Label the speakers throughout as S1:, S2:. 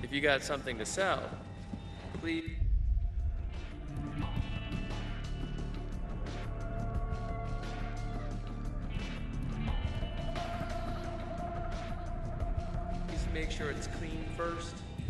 S1: If you got something to sell, please make sure it's clean first.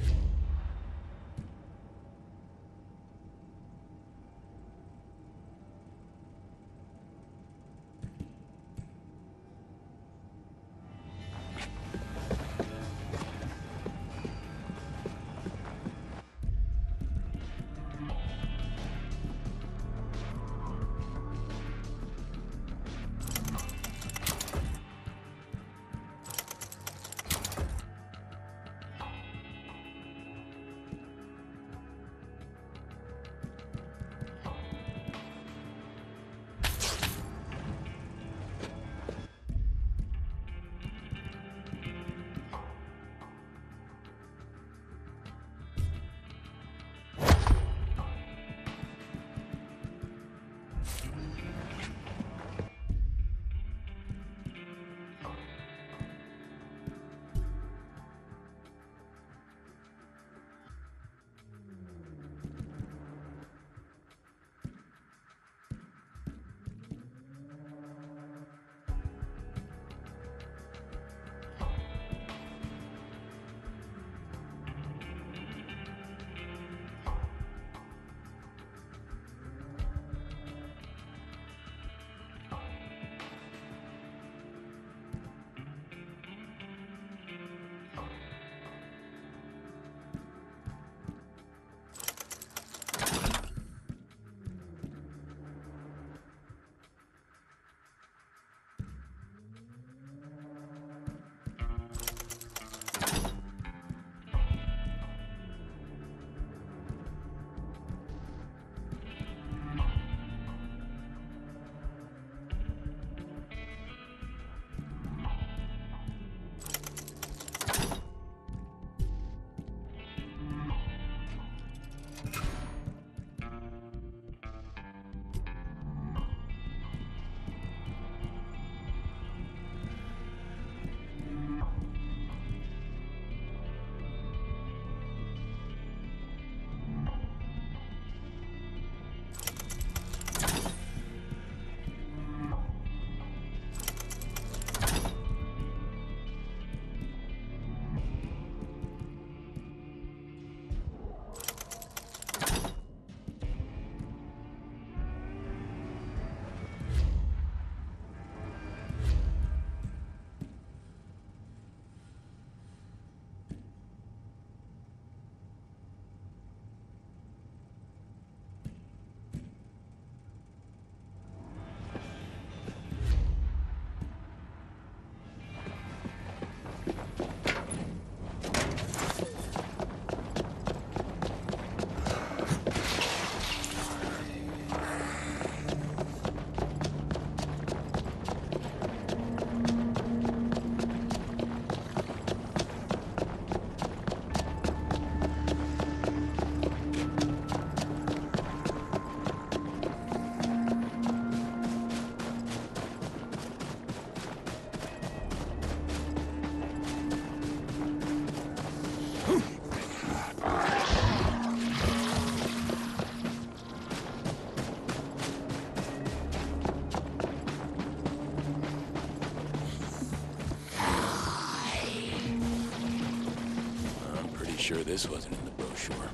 S2: Sure this wasn't in the brochure.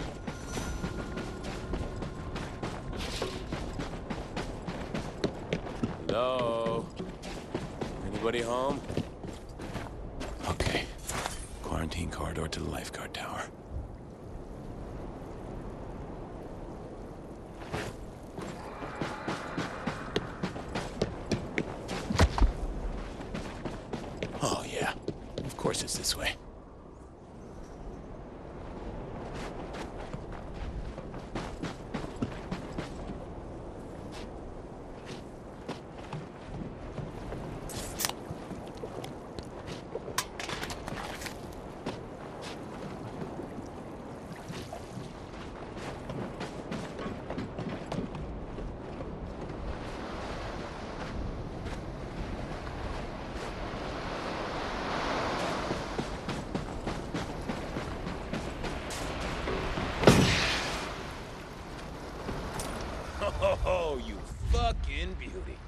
S2: Hello? Anybody home? Okay. Quarantine corridor to the lifeguard tower. Oh, yeah. Of course it's this way. beauty.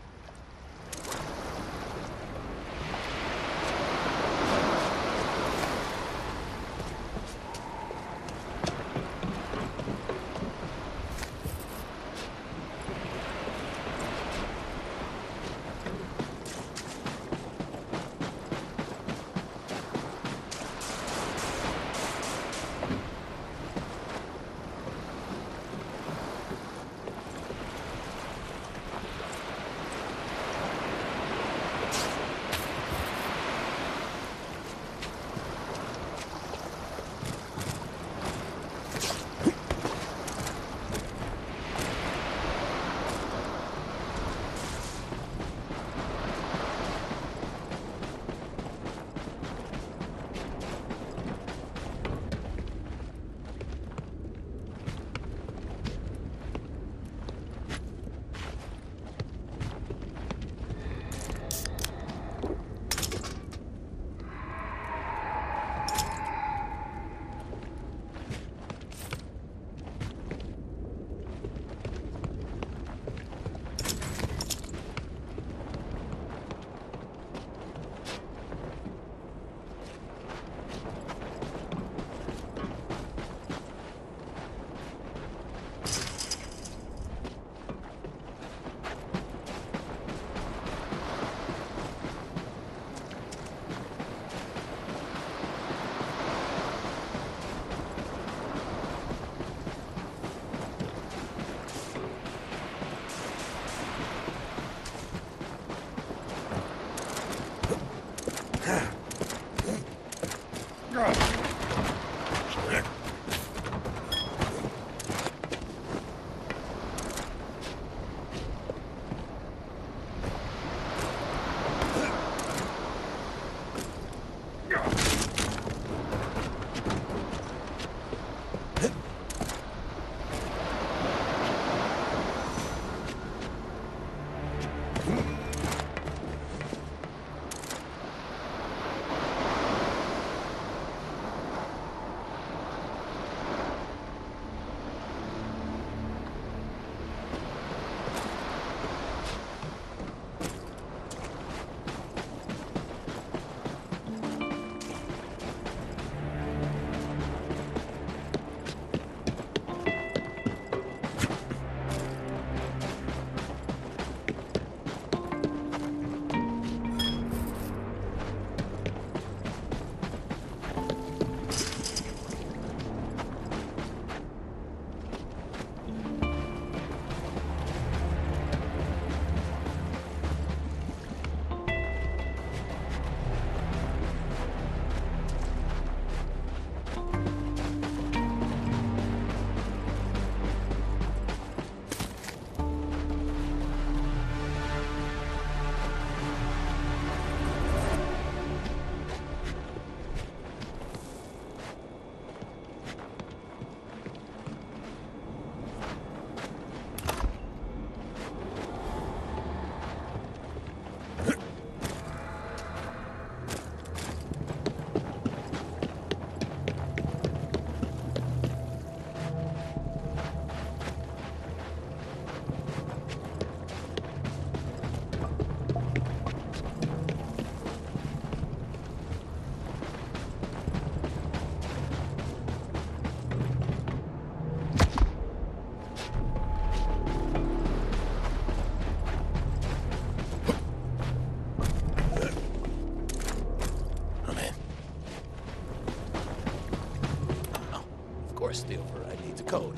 S2: course the override needs a code.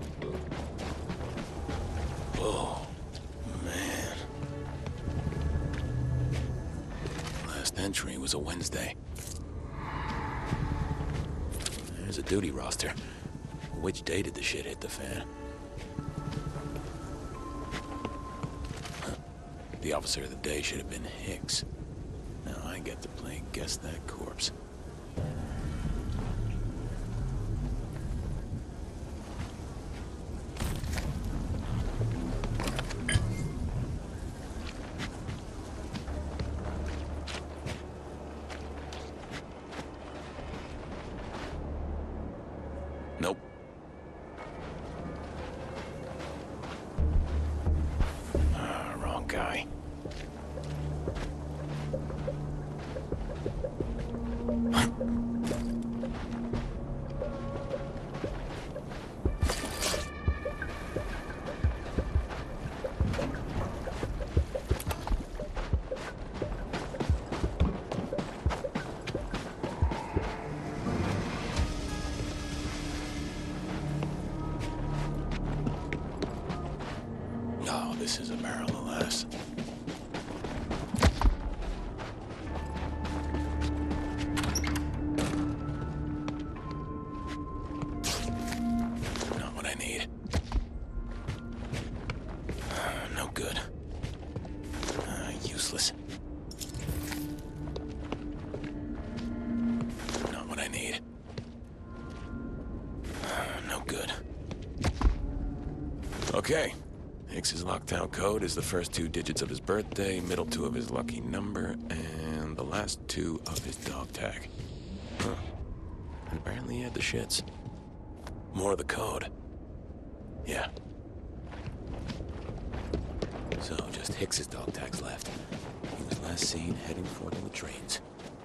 S2: Oh, man. Last entry was a Wednesday. There's a duty roster. Which day did the shit hit the fan? Huh. The officer of the day should have been Hicks. Now I get to play Guess That Corpse. Nope. Wrong Oh, this is a barrel of laughs. Not what I need. No good. Useless. Not what I need. No good. Okay. Hicks's lockdown code is the first 2 digits of his birthday, middle 2 of his lucky number, and the last 2 of his dog tag. Huh. And apparently he had the shits. More of the code. Yeah. So, just Hicks's dog tags left. He was last seen heading for one of the trains.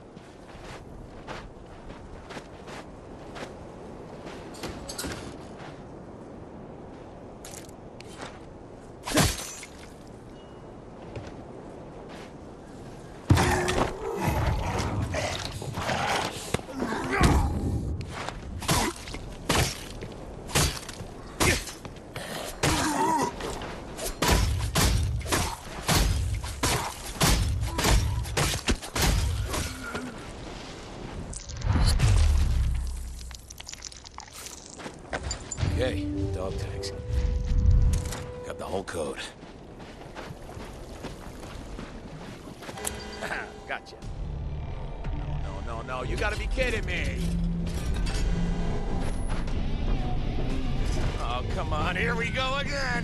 S2: Okay, dog tags. Got the whole code.
S3: Gotcha. No, you gotta be kidding me. Oh, come on, here we go again.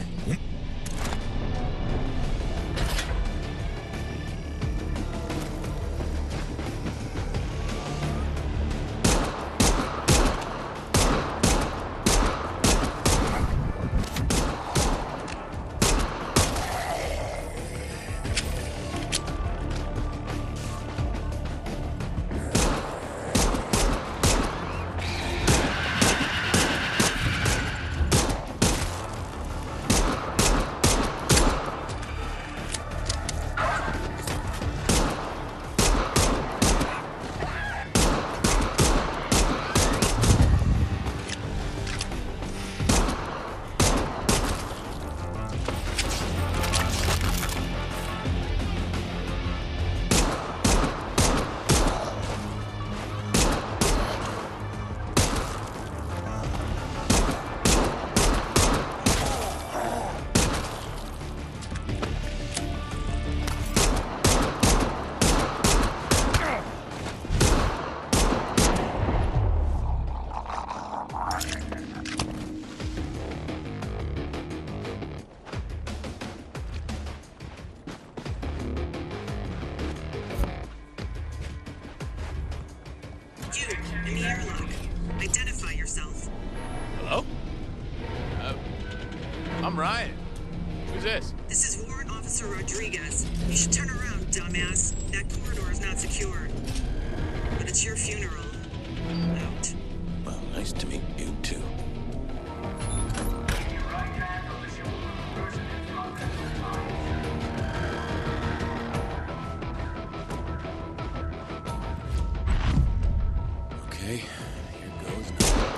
S4: You, in the airlock. Identify yourself.
S3: Hello? I'm Ryan. Who's this?
S4: This is Warrant Officer Rodriguez. You should turn around, dumbass. That corridor is not secure. But it's your funeral. Out.
S2: Well, nice to meet you, too. Okay, here goes nothing.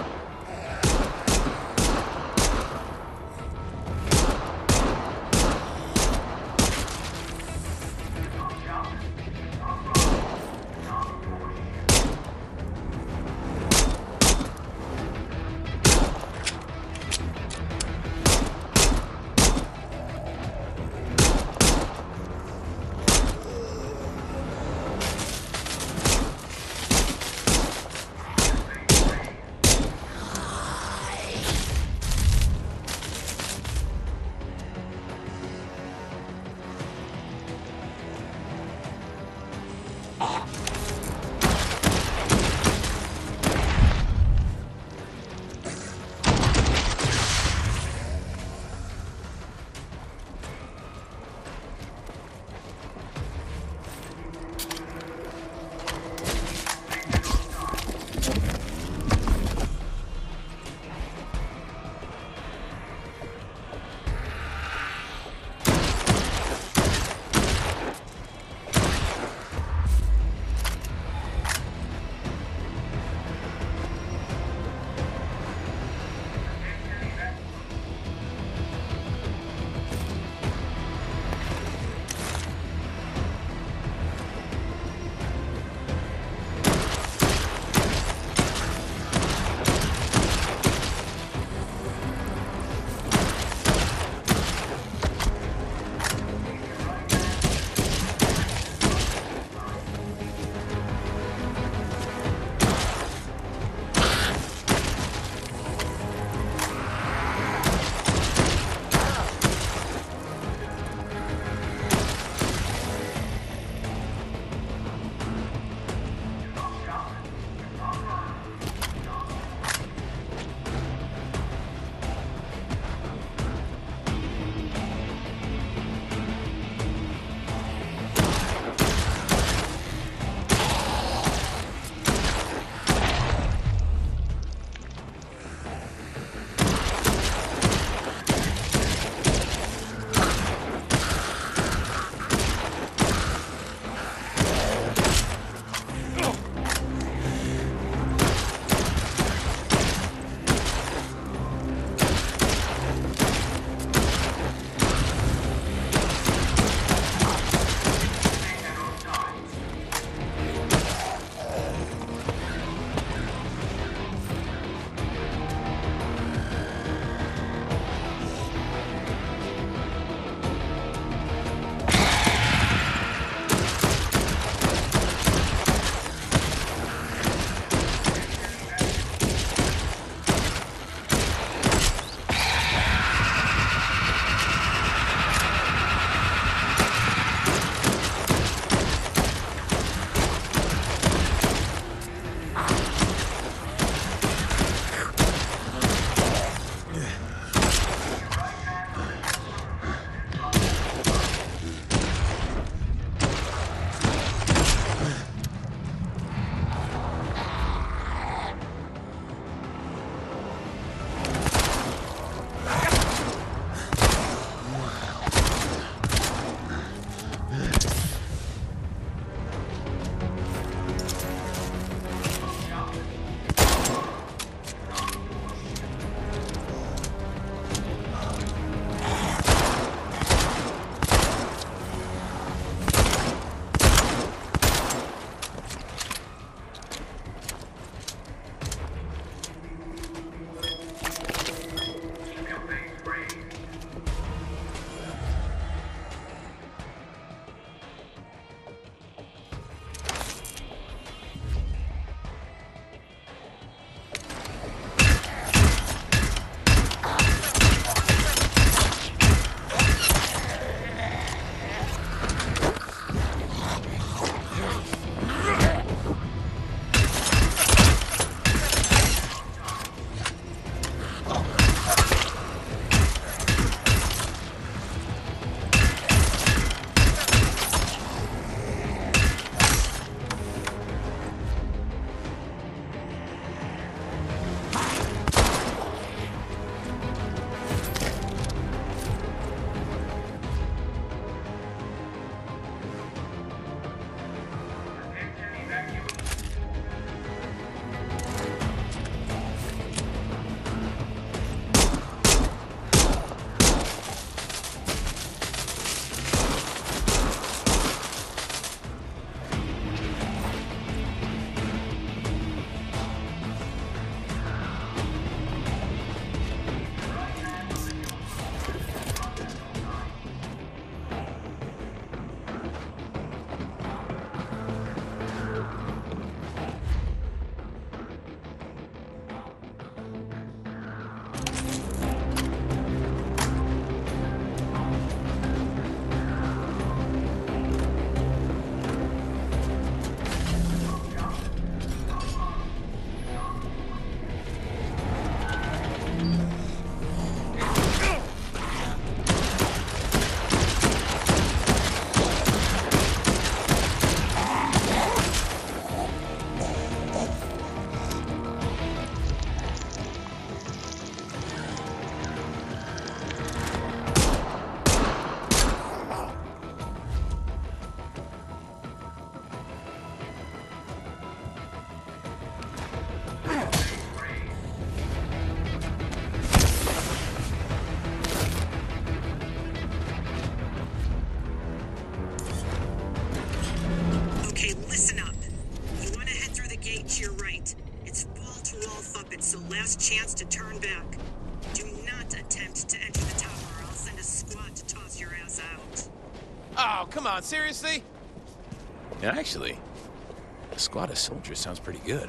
S4: gate to your right. It's wall-to-wall Fuppet, so last chance to turn back. Do not attempt to enter the tower, or I'll send a squad to toss your ass out.
S3: Oh, come on, seriously?
S2: Yeah, actually, a squad of soldiers sounds pretty good.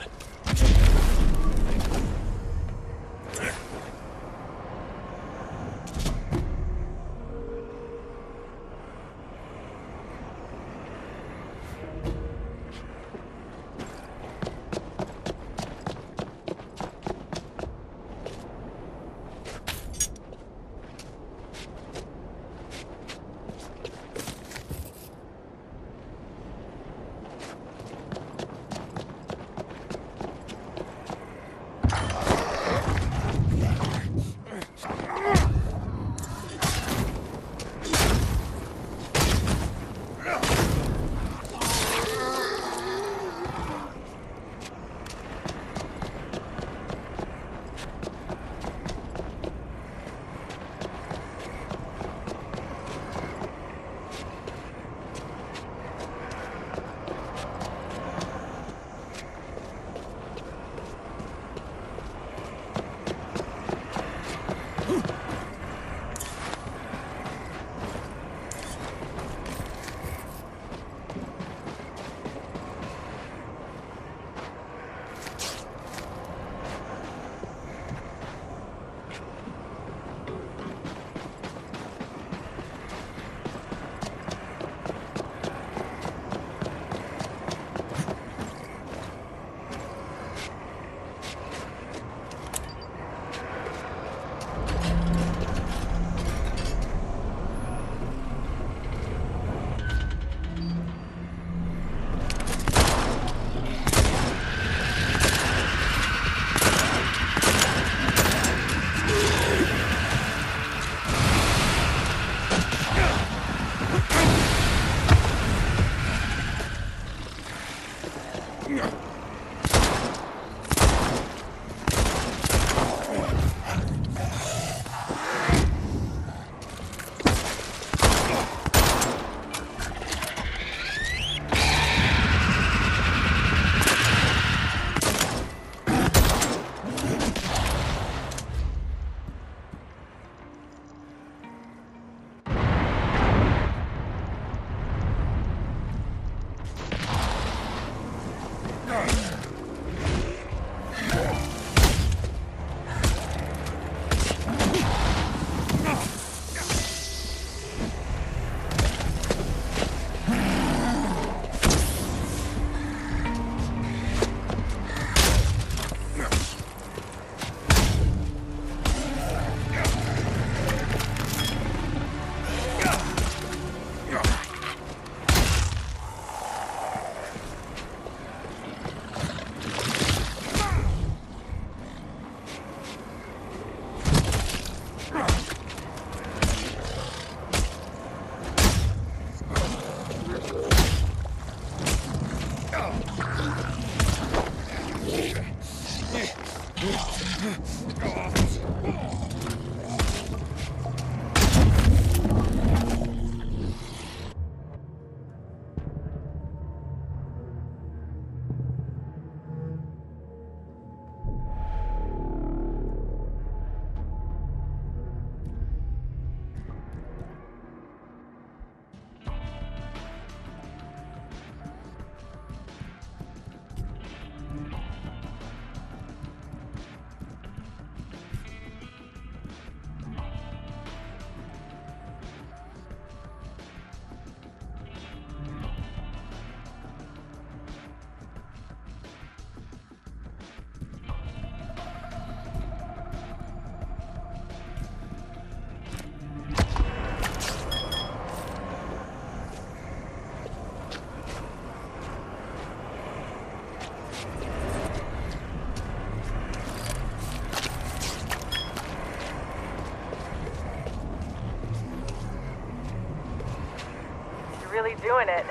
S5: Really doing it.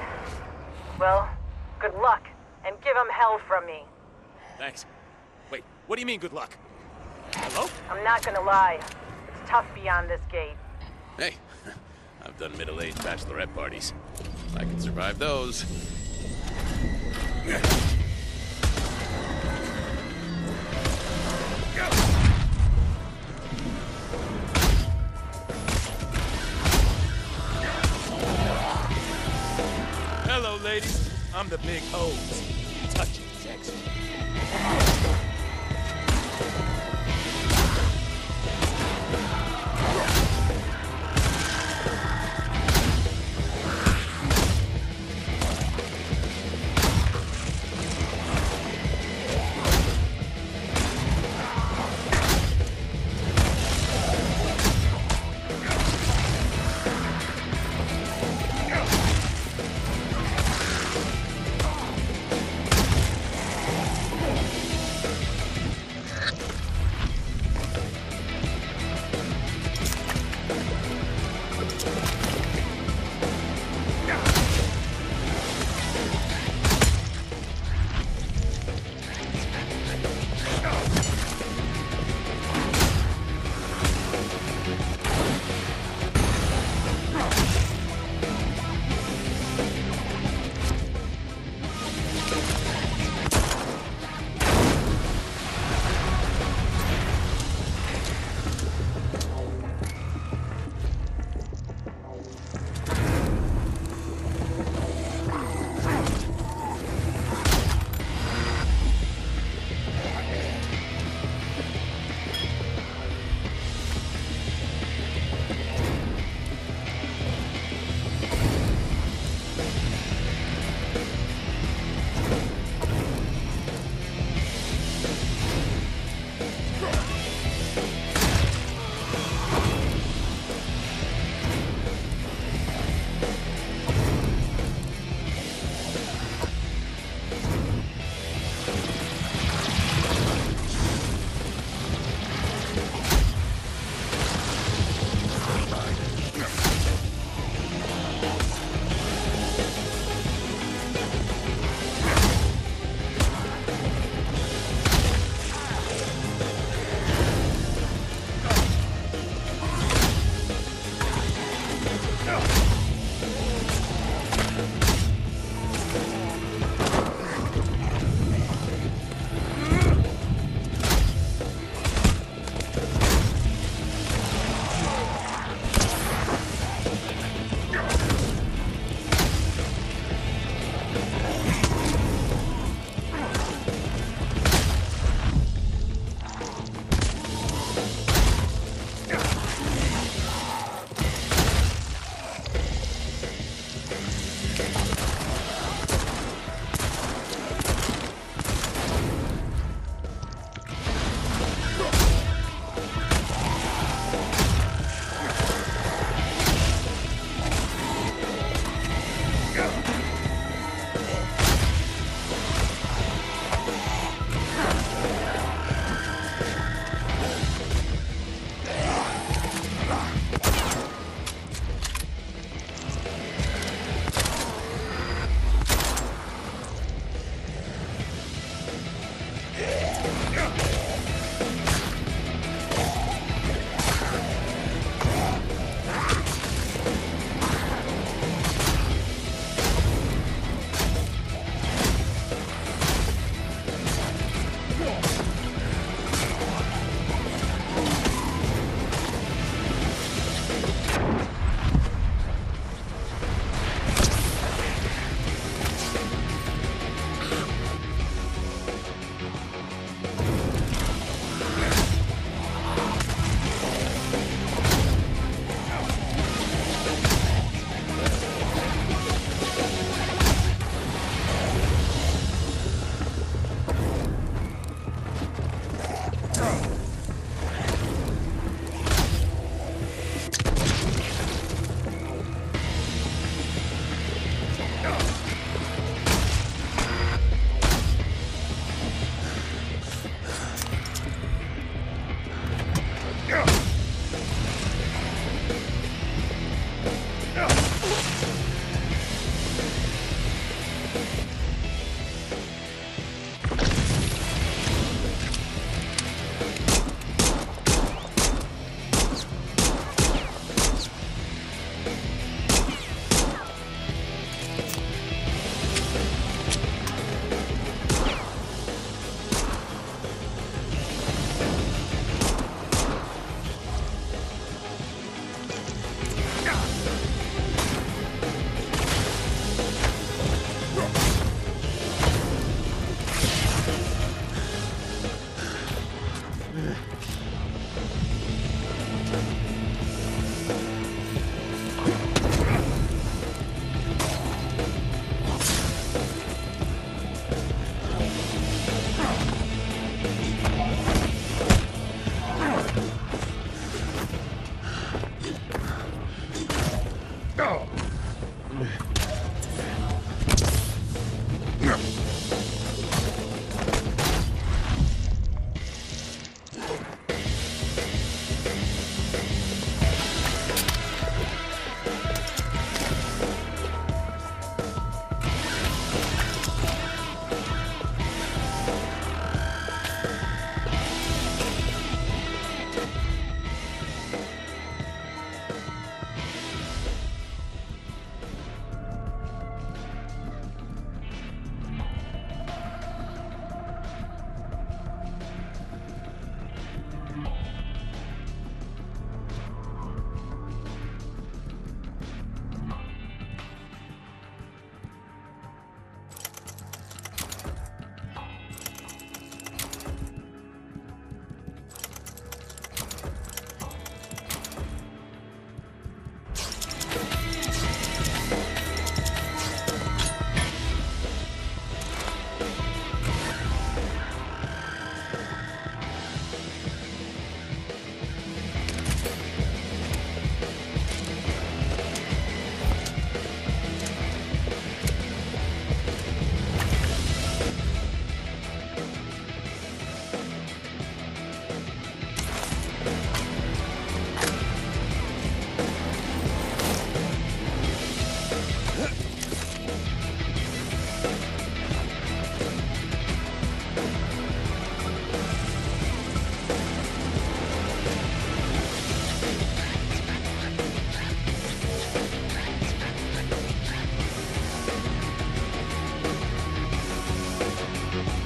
S5: Well, good luck, and give him hell from me.
S3: Thanks. Wait, what do you mean, good luck? Hello?
S5: I'm not gonna lie. It's tough beyond this gate.
S2: Hey, I've done middle-aged bachelorette parties. I can survive those.
S3: I'm the big hose. Touch it, Tex.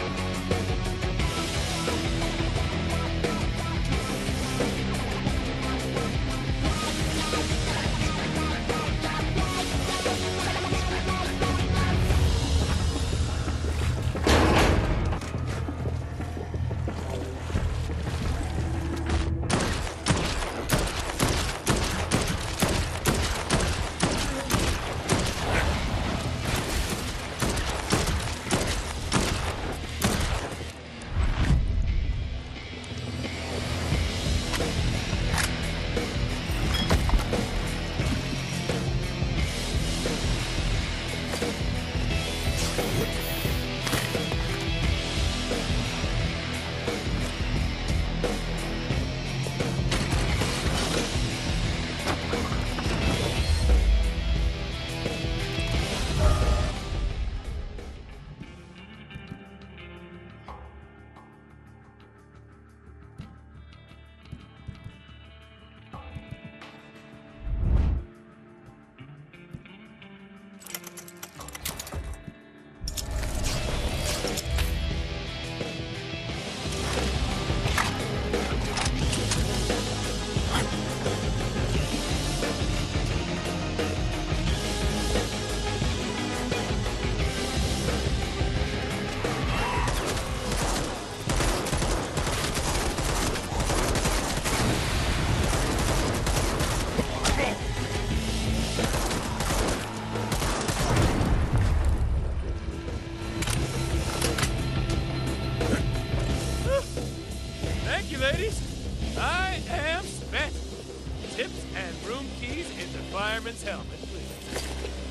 S3: Thank you, ladies. I am spent. Tips and room keys in the fireman's helmet, please.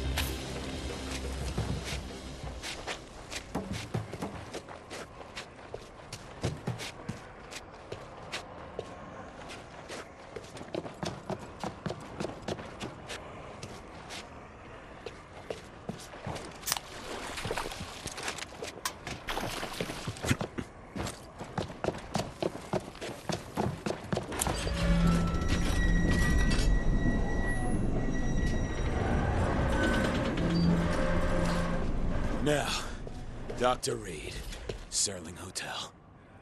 S6: Now, Dr. Reed, Serling Hotel.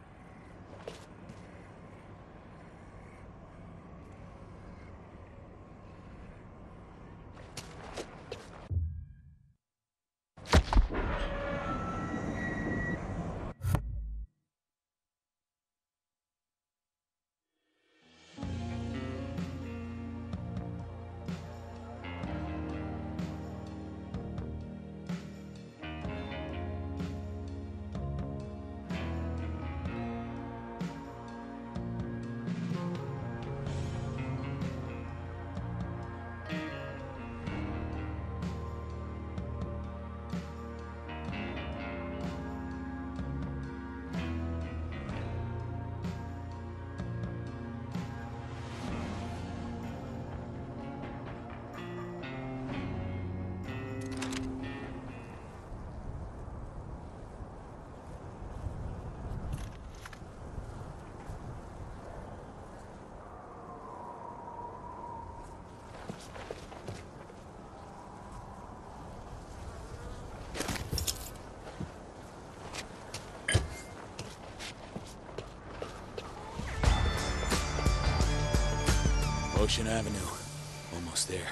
S6: Ocean Avenue. Almost there.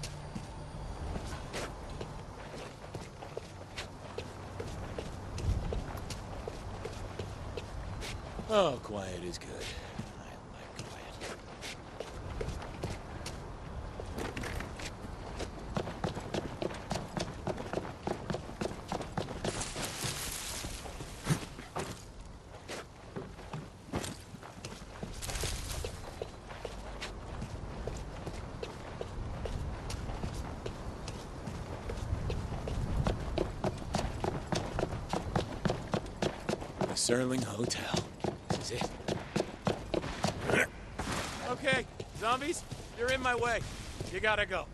S6: Oh, quiet is good. I like quiet. The Serling Hotel. This is it.
S3: Okay, zombies, you're in my way. You gotta go.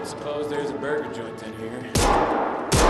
S6: Suppose there's a burger joint in here.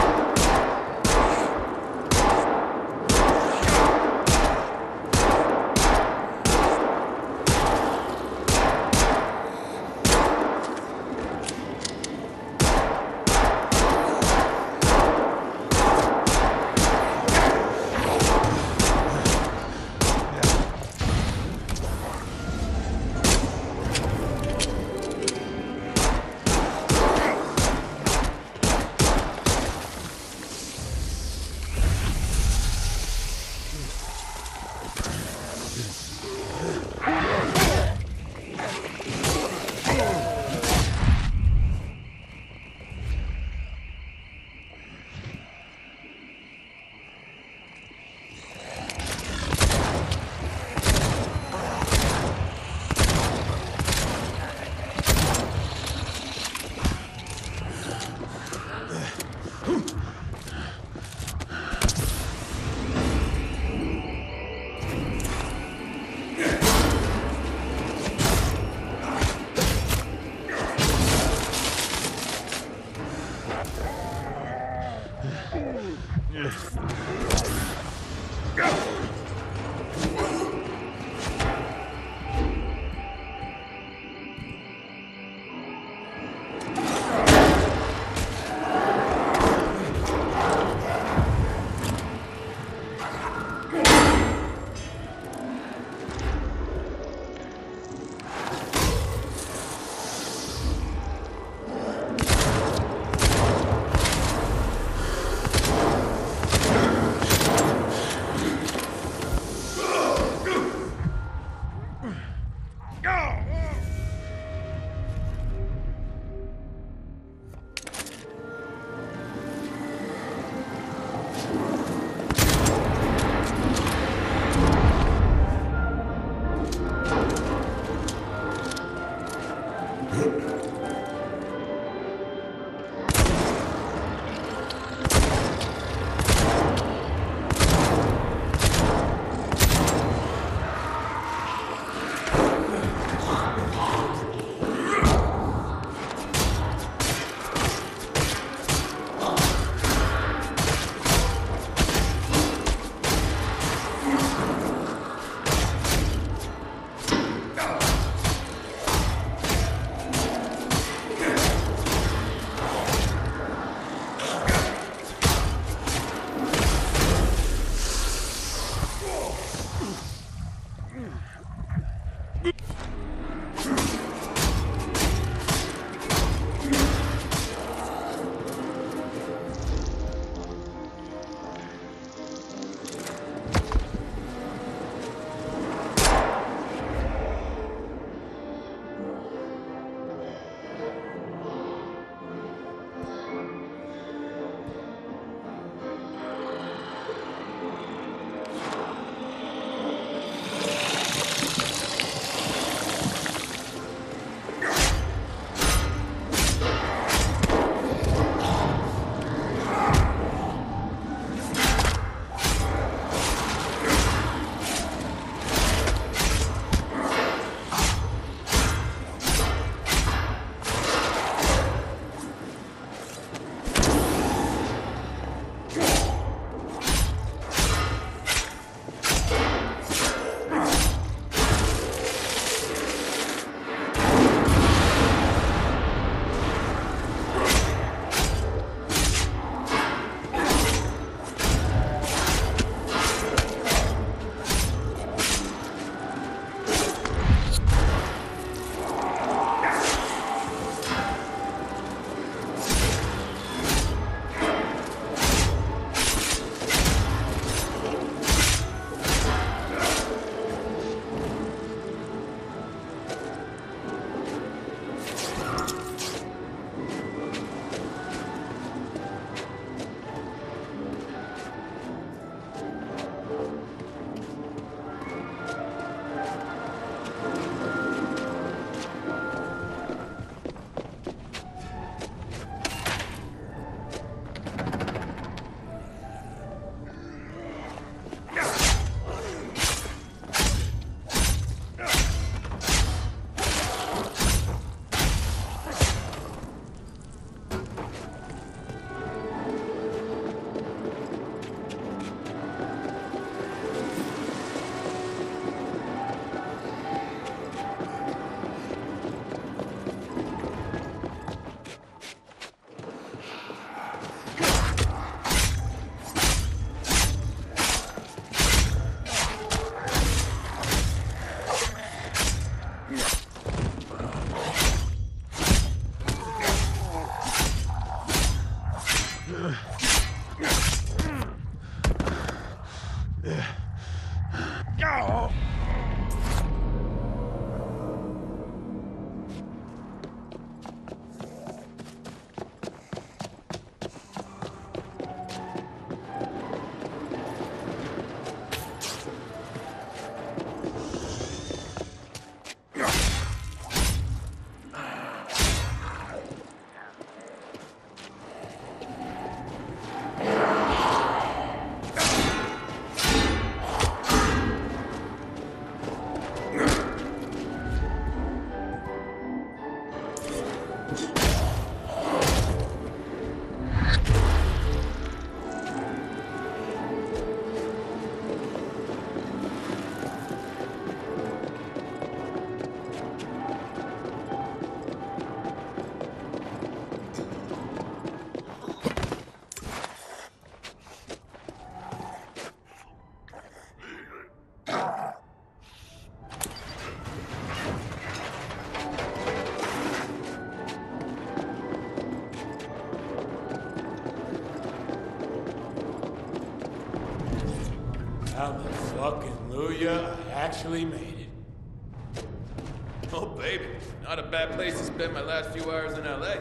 S6: actually made it.
S2: Oh, baby. Not a bad place to spend my last few hours in LA.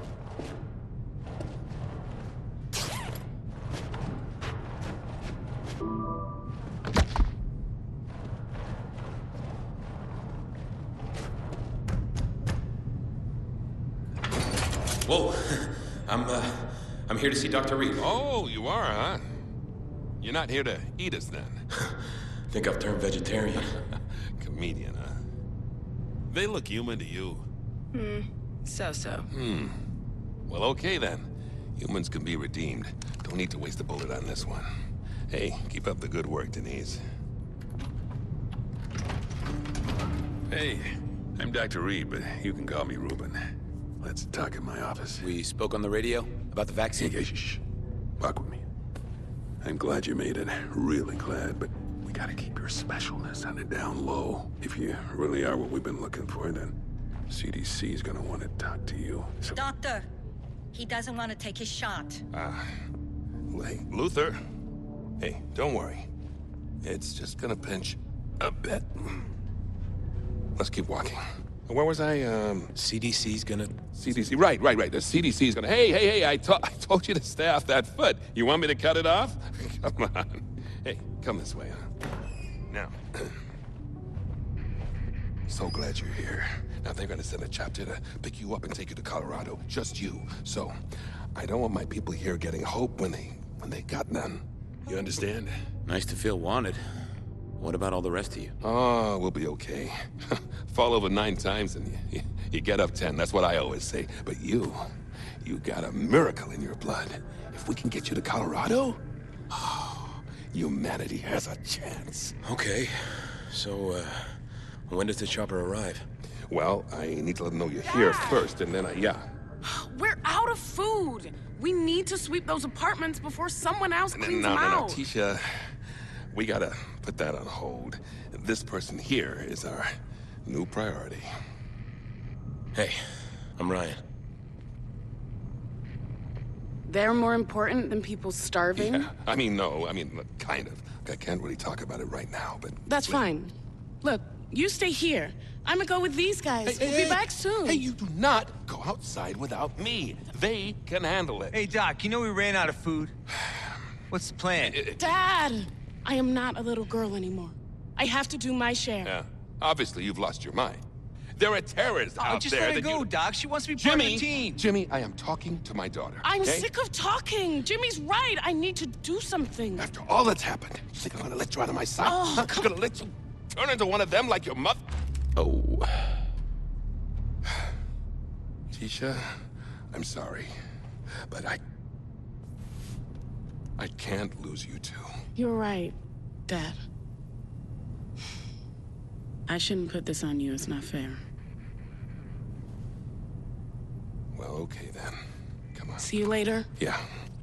S2: Whoa. I'm here to see Dr. Reed.
S7: Oh, you are, huh? You're not here to eat us, then?
S2: Think I've turned vegetarian.
S7: Comedian, huh? They look human to you.
S8: So-so.
S7: Well, okay, then. Humans can be redeemed. Don't need to waste a bullet on this one. Hey, keep up the good work, Denise. Hey, I'm Dr. Reed, but you can call me Ruben. Let's talk in my office.
S6: We spoke on the radio about the vaccine.
S7: Hey, shh. Walk with me. I'm glad you made it. Really glad, but we gotta keep your specialness on the down low. If you really are what we've been looking for, then CDC's gonna want to talk to you. So,
S4: Doctor, he doesn't want to take his shot.
S7: hey, Luther. Hey, don't worry. It's just gonna pinch a bit. Let's keep walking. Where was I?
S6: CDC's gonna...
S7: CDC. Right. The CDC's gonna. Hey! I told you to stay off that foot. You want me to cut it off? Come on. Hey, come this way, huh? Now. So glad you're here. Now they're gonna send a chapter to pick you up and take you to Colorado. Just you. So, I don't want my people here getting hope when they got none. You understand?
S6: Nice to feel wanted. What about all the rest of you?
S7: Oh, we'll be okay. Fall over 9 times and you get up 10. That's what I always say. But you got a miracle in your blood. If we can get you to Colorado, humanity has a chance.
S6: Okay. So, when does the chopper arrive?
S7: Well, I need to let them know you're here first, and then
S8: We're out of food. We need to sweep those apartments before someone else cleans them
S7: No,
S8: out.
S7: Tisha. We gotta put that on hold. This person here is our new priority.
S6: Hey, I'm Ryan.
S8: They're more important than people starving?
S7: Yeah, look, kind of. I can't really talk about it right now, but...
S8: That's fine. Look, you stay here. I'm gonna go with these guys. We'll be back soon.
S7: Hey, you do not go outside without me. They can handle it.
S9: Hey, Doc, you know we ran out of food. What's the plan?
S8: Dad! I am not a little girl anymore. I have to do my share.
S7: Yeah, obviously you've lost your mind. There are terrorists out
S9: just
S7: there
S9: let her
S7: that
S9: go,
S7: you...
S9: Doc. She wants to be part of the team.
S7: Jimmy, I am talking to my daughter.
S8: I'm
S7: okay?
S8: sick of talking. Jimmy's right. I need to do something.
S7: After all that's happened, you think I'm gonna let you out of my sight?
S8: Oh,
S7: I'm gonna let you turn into one of them like your mother?
S6: Oh.
S7: Tisha, I'm sorry, but I can't lose you two.
S8: You're right, Dad. I shouldn't put this on you. It's not fair.
S7: Well, okay then. Come on.
S8: See you later.
S7: Yeah.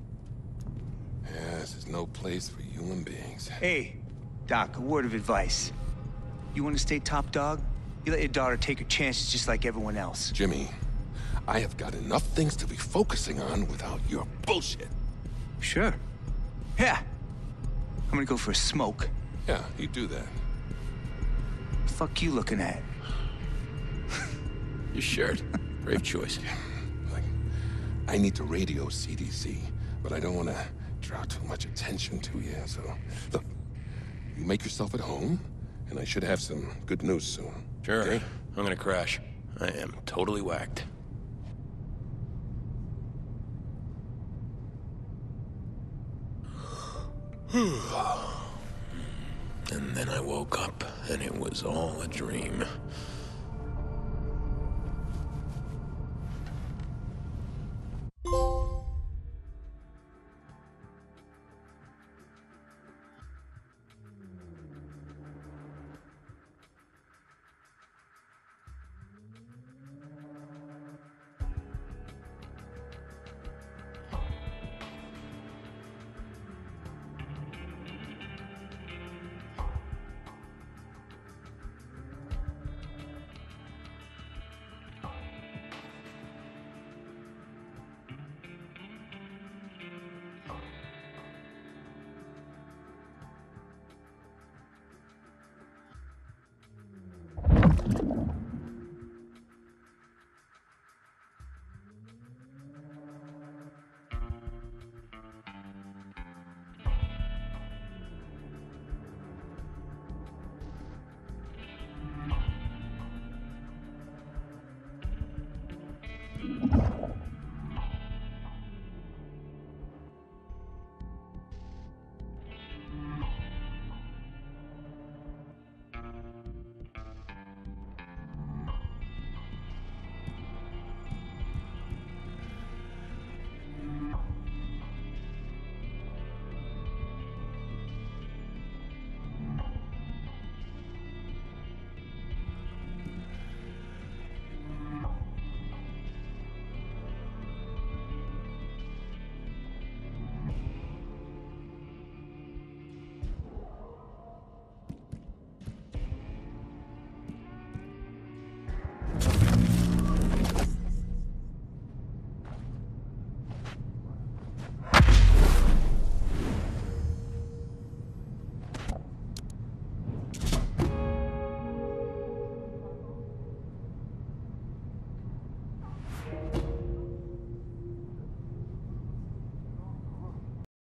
S7: This is no place for human beings.
S9: Hey, Doc, a word of advice. You want to stay top dog? You let your daughter take her chances just like everyone else.
S7: Jimmy, I have got enough things to be focusing on without your bullshit.
S9: Sure. Yeah. I'm gonna go for a smoke.
S7: Yeah, you do that.
S9: Fuck you looking at?
S6: Your shirt. Brave choice.
S7: Like, I need to radio CDC, but I don't want to draw too much attention to you, so... Look, you make yourself at home, and I should have some good news soon.
S6: Sure.
S7: Okay?
S6: I'm gonna crash. I am totally whacked. And then I woke up, and it was all a dream.